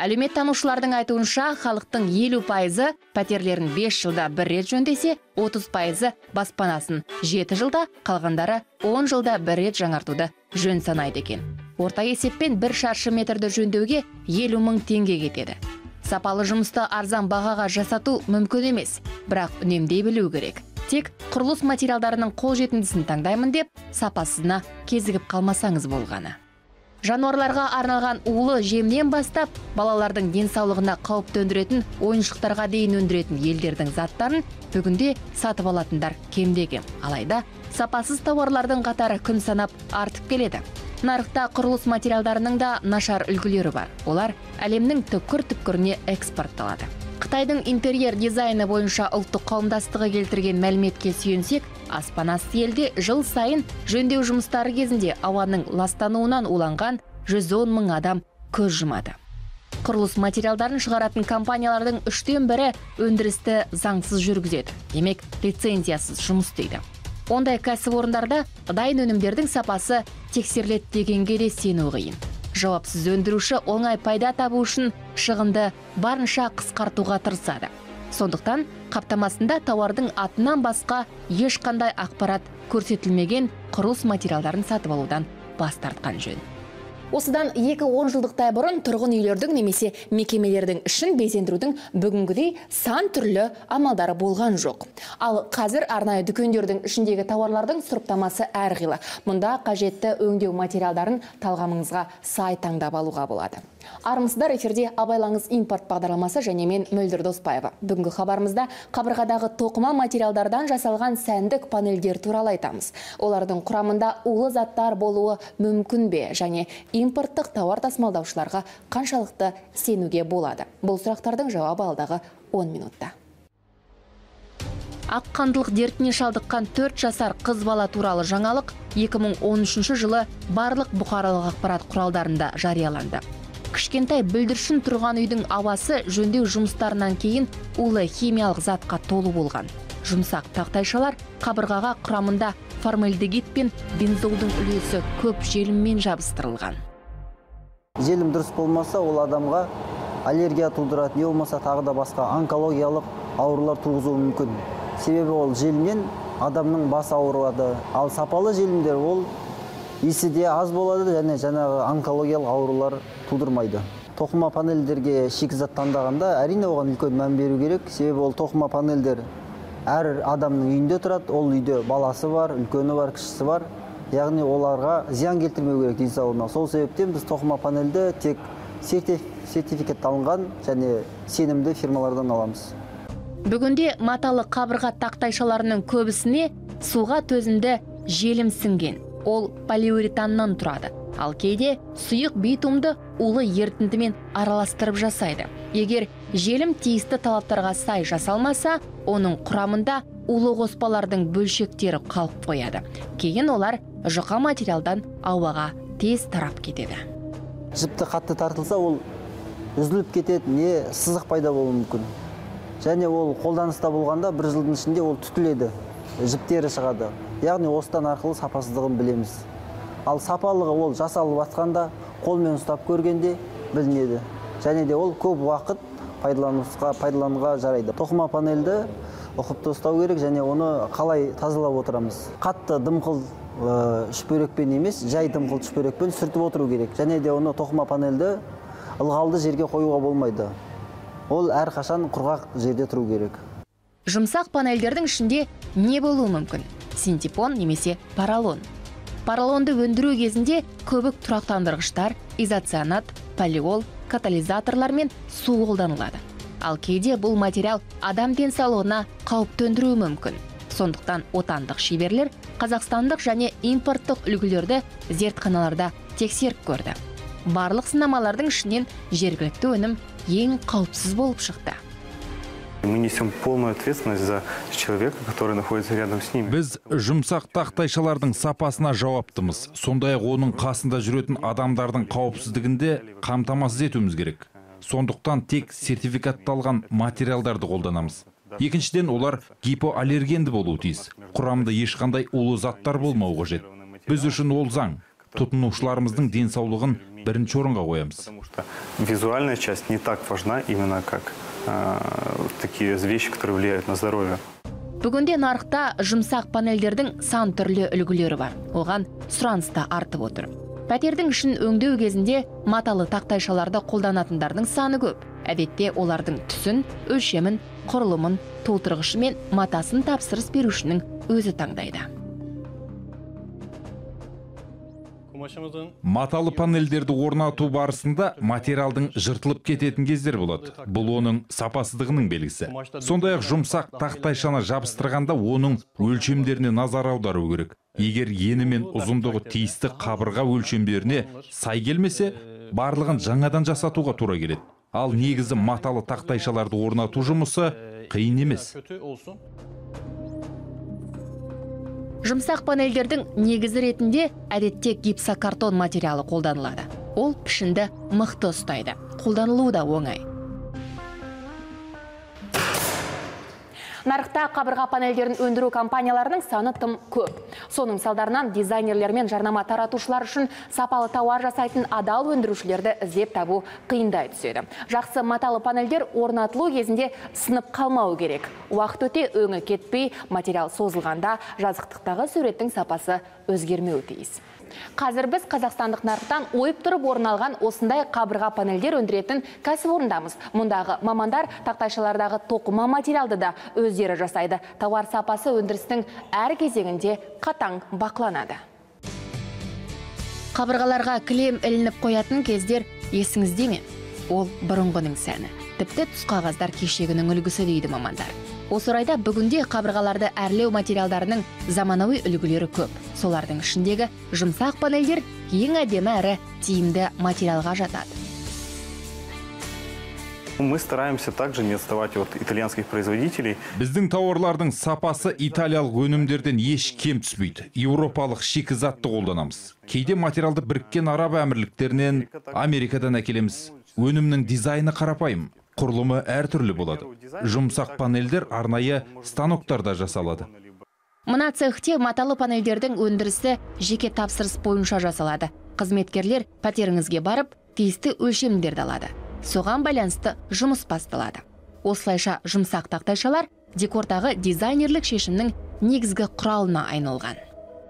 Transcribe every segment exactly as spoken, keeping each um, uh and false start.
Әлеуметтанушылардың айтуынша, халықтың елу пайызы пәтерлерін бес жылда бір рет жөндесе, отыз пайызы баспанасын жеті жылда, қалғандары он жылда бір рет жаңартуды жөн санайды екен. Орта есеппен бір шаршы метрді жөндеуге елу мың теңге кетеді. Сапалы жұмысты арзан бағаға жасату мүмкін емес, бірақ үнемдей білу керек. Тек құрылыс материалдарының қолжетімдісін таңдаймын деп, сапасына кезігіп қалмасаңыз болғаны. Жануарларға арналған улы жемнен бастап, балалардың денсаулығына қауіп төндіретін ойыншықтарға дейін өндіретін елдердің заттарын бүгінде сатып алатындар кемде-кем. Алайда, сапасыз тауарлардың қатары күн санап артып келеді. Нарықта құрылыс материалдарының да нашар үлгілері бар. Олар әлемнің түкпір-түкпіріне экспортталады. Қытайдың интерьер дизайны бойынша ұлттық қауымдастығы келтірген мәліметке сүйенсек, аспанасты елде жыл сайын жөндеу жұмыстары кезінде ауаның ластануынан уланған жүз он мың адам көз жұмады. Құрылыс материалдарын шығаратын компаниялардың үштен бірі өндірісті заңсыз жүргізеді. Демек, лицензиясыз жұмыс істейді. Ондай кәсіпорындарда дайын өнімдердің сапасы тексеріледі дегенге де сену қиын. Жауапсыз өндіруші оңай пайда табу үшін шығынды барынша қысқартуға тырысады. Сондықтан қаптамасында тауардың атынан басқа ешқандай ақпарат көрсетілмеген құрылыс материалдарын сатып алудан бас тартқан жөн. Осыдан екі он жылдықтай бұрын тұрғын үйлердің немесе мекемелердің ішін безендірудің бүгінгідей сан түрлі амалдары болған жоқ. Ал қазір арнайы дүкендердің ішіндегі тауарлардың сұрыптамасы әрқилы. Мұнда қажетті өңдеу материалдарын талғамыңызға сай таңдап алуға болады. Армысыздар, эфирде Абайлаңыз импорт бағдарламасы және мен Мөлдір Доспаева. Бүгінгі хабарымызда қабырғадағы тоқыма материалдардан жасалған сәндік панельдер туралы айтамыз. Олардың құрамында улы заттар болуы мүмкін бе және импорттық тауар тасымалдаушыларға қаншалықты сенуге болады? Бұл сұрақтардың жауабы алдағы он минутта. Аққандылық дертіне шалдыққан төрт жасар қыз бала туралы жаңалық екі мың он үшінші жылы барлық бұқаралық ақпарат құралдарында жарияланды. Кішкентай бүлдіршін тұрған үйдің ауасы жөндеу жұмыстарынан кейін улы химиялық затқа толы болған. Жұмсақ тақтайшалар қабырғаға құрамында формальдегид пен бензолдың үлесі көп желіммен жабыстырылған. Желім дұрыс болмаса, ол адамға аллергия тудырады, не болмаса тағы да басқа онкологиялық аурулар туғызуы мүмкін. Себебі ол желімнен адамның басы ауырады. Ал сапалы желімдер ол иісі де аз болады және жаңағы онкологиялық аурулар тудырмайды. Тоқыма панельдерге шикізат таңдағанда әрине оған үлкен мән беру керек. Себебі ол тоқыма панельдер әр адамның үйінде тұрады. Ол үйде баласы бар, үлкені бар, кішісі бар. Яғни оларға зиян келтірмеу керек денсаулығына. Сол себептен біз тоқыма панельді тек сертификатталынған және сенімді фирмалардан аламыз. Бүгінде маталы қабырға тақтайшаларының көбісіне суға төзімді желім сіңген. Ол полиуретаннан тұрады. Ал кейде сұйық битумды улы ертіндімен араластырып жасайды. Егер желім тиісті талаптарға сай жасалмаса, оның құрамында улы қоспалардың бөлшектері қалып қояды. Кейін олар жұқа материалдан ауаға тез тарап кетеді. Жіпті қатты тартылса, ол үзіліп кетеді, не сызық пайда болуы мүмкін. Және ол қолданыста болғанда бір жылдың ішінде ол түтіледі, жіптері шығады. Яғни осыдан арқылы сапасыздығын білеміз. Ал сапалығы ол жасалып атқанда, қолмен ұстап көргенде білінеді. Және де ол көп уақыт пайдалануға жарайды. Тоқыма панельді ұқыпты ұстау керек және оны қалай тазалап отырамыз. Қатты дымқыл шүперекпен емес, жай дымқыл шүперекпен сүртіп отыру керек. Және де оны тоқыма панельді ылғалды жерге қоюға болмайды. Ол әрқашан құрғақ жерде тұру керек. Жұмсақ панельдердің ішінде не болуы мүмкін? Синтепон немесе поролон. Поролонды өндіру кезінде көбік тұрақтандырғыштар, изоцианат, полиол, катализаторлар мен су қолданылады. Ал кейде бұл материал адам денсаулығына қауіп төндіруі мүмкін. Сондықтан отандық шеберлер қазақстандық және импорттық үлгілерді зертханаларда тексеріп көрді. Барлық сынамалардың ішінен жергілікті өнім ең қауіпсіз болып шықты. Мы несем полную ответственность за человека, который находится рядом с ними. Біз жұмсақ тақтайшалардың сапасына жауаптымыз. Сондай-ақ оның қасында жүретін адамдардың қауіпсіздігінде қамтамасыз етуіміз керек. Сондықтан тек сертификатталған материалдарды қолданамыз. Екіншіден, олар гипоаллергенді болуы тиіс. Құрамында ешқандай улы заттар болмауы қажет. Біз үшін ол заң. Тұтынушыларымыздың денсаулығын бірінші орынға қоямыз. Потому что визуальная часть не так важна именно как э, такие вещи, которые влияют на здоровье. Бүгінде нарықта жұмсақ панельдердің сан түрлі үлгілері бар. Оған сұраныс та артып отыр. Пәтердің ішін өңдеу кезінде маталы тақтайшаларды қолданатындардың саны көп. Әдетте олардың түсін, өлшемін, құрылымын, толтырғышы мен матасын тапсырыс берушінің өзі таңдайды. Маталы панельдерді орнату барысында материалдың жыртылып кететін кездер болады. Бұл оның сапасыздығының белгісі. Сондай-ақ жұмсақ тақтайшаны жабыстырғанда оның өлшемдеріне назар аудару керек. Егер ені мен ұзындығы тиісті қабырға өлшемдеріне сай келмесе, барлығын жаңадан жасатуға тура келеді. Ал негізі маталы тақтайшаларды орнату жұмысы қиын емес. Жұмсақ панельдердің негізі ретінде әдетте гипсокартон материалы қолданылады. Ол пішінді мықты ұстайды. Қолданылуы да оңай. Нарықта қабырға панельдерін өндіру компанияларының саны тым көп. Соның салдарынан дизайнерлер мен жарнама таратушылар үшін сапалы тауар жасайтын адал өндірушілерді іздеп табу қиындай түседі. Жақсы маталы панельдер орнатылу кезінде сынып қалмау керек. Уақыт өте өңі кетпей, материал созылғанда жазықтықтағы суреттің сапасы өзгермеуі тиіс. Қазір біз қазақстандық нарықтан ойып тұрып орын алған осындай қабырға панельдер өндіретін кәсіпорындамыз. Мұндағы мамандар тақтайшалардағы тоқыма материалды да өздері жасайды. Тауар сапасы өндірістің әр кезеңінде қатаң бақыланады. Қабырғаларға кілем ілініп қоятын кездер есіңізде ме? Ол бұрынғының сәні. Тіпті түсқағаздар кешегінің үлгісі дейді мамандар. Осы орайда бүгінде қабырғаларды әрлеу материалдарының заманауи үлгілері көп. Солардың ішіндегі жұмсақ панельдер ең әдемі әрі тиімді материалға жатады. Мы стараемся также не отставать от итальянских производителей. Біздің тауарлардың сапасы италиялық өнімдерден еш кем түспейді. Еуропалық шикізатты қолданамыз. Кейде материалды Біріккен Араб Әмірліктерінен, Америкадан әкелеміз. Өнімнің дизайны қарапайым. Құрылымы әртүрлі болады. Жұмсақ панельдер арнайы станоктарда жасалады. Мына цехте маталы панельдердің өндірісі жеке тапсырыс бойынша жасалады. Қызметкерлер пәтеріңізге барып, тиісті өлшемдерді алады. Соған байланысты жұмыс басталады. Осылайша жұмсақ тақтайшалар декордағы дизайнерлік шешімнің негізгі құралына айналған.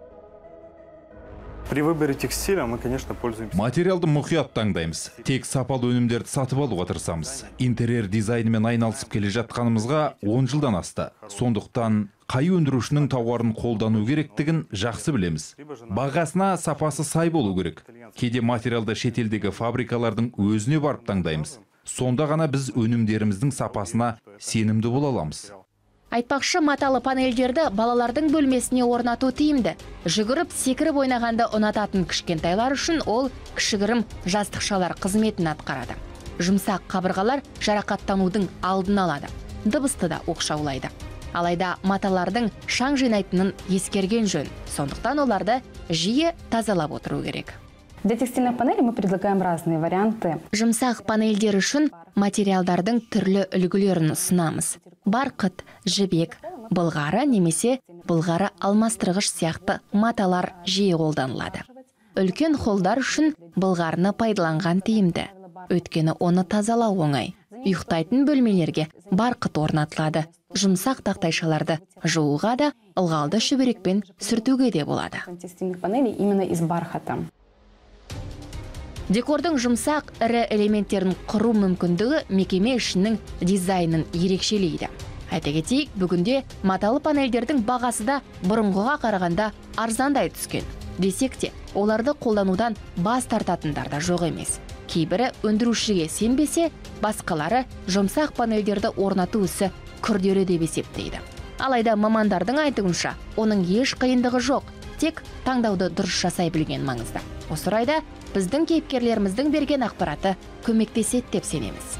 При выборе текстиля мы, конечно, пользуемся. Материалды мұқият таңдаймыз. Тек сапалы өнімдерді сатып алуға тырысамыз. Интерьер дизайнымен айналысып келе жатқанымызға он жылдан асты. Сондықтан қай өндірушінің тауарын қолдану керектігін жақсы білеміз. Бағасына сапасы сай болу керек. Кейде материалды шетелдегі фабрикалардың өзіне барып таңдаймыз. Сонда ғана біз өнімдеріміздің сапасына сенімді бола аламыз. Айтпақшы, маталы панельдерді балалардың бөлмесіне орнату тиімді. Жүгіріп, секіріп ойнағанды ұнататын кішкентайлар үшін ол кішігірім жастықшалар қызметін атқарады. Жұмсақ қабырғалар жарақаттанудың алдын алады. Дыбысты да оқшаулайды. Алайда маталардың шаң жинайтынын ескерген жөн. Сондықтан оларды жиі тазалап отыру керек. Для текстильных панелей мы предлагаем разные варианты. Жұмсақ панельдер үшін материалдардың түрлі үлгілерін ұсынамыз. Барқыт, жібек, былғары немесе былғары алмастырғыш сияқты маталар жиі қолданылады. Үлкен холдар үшін былғарыны пайдаланған тиімді. Өйткені оны тазалау оңай. Ұйықтайтын бөлмелерге барқыт орнатылады. Жұмсақ тақтайшаларды жууға да, ылғалды шүберекпен сүртуге де болады. Текстильных панелей именно из бархата. Декордың жұмсақ ірі элементтерін құру мүмкіндігі мекеме ішінің дизайнын ерекшелейді. Айта кетейік, бүгінде маталы панельдердің бағасы да бұрынғыға қарағанда арзандай түскен. Десек те, оларды қолданудан бас тартатындар да жоқ емес. Кейбірі өндірушіге сенбесе, басқалары жұмсақ панельдерді орнату ісі күрделі деп есептейді. Алайда мамандардың айтуынша, оның еш қиындығы жоқ, тек таңдауды дұрыс жасай білген маңызды. Осы орайда біздің кейіпкерлеріміздің берген ақпараты көмектеседі деп сенеміз.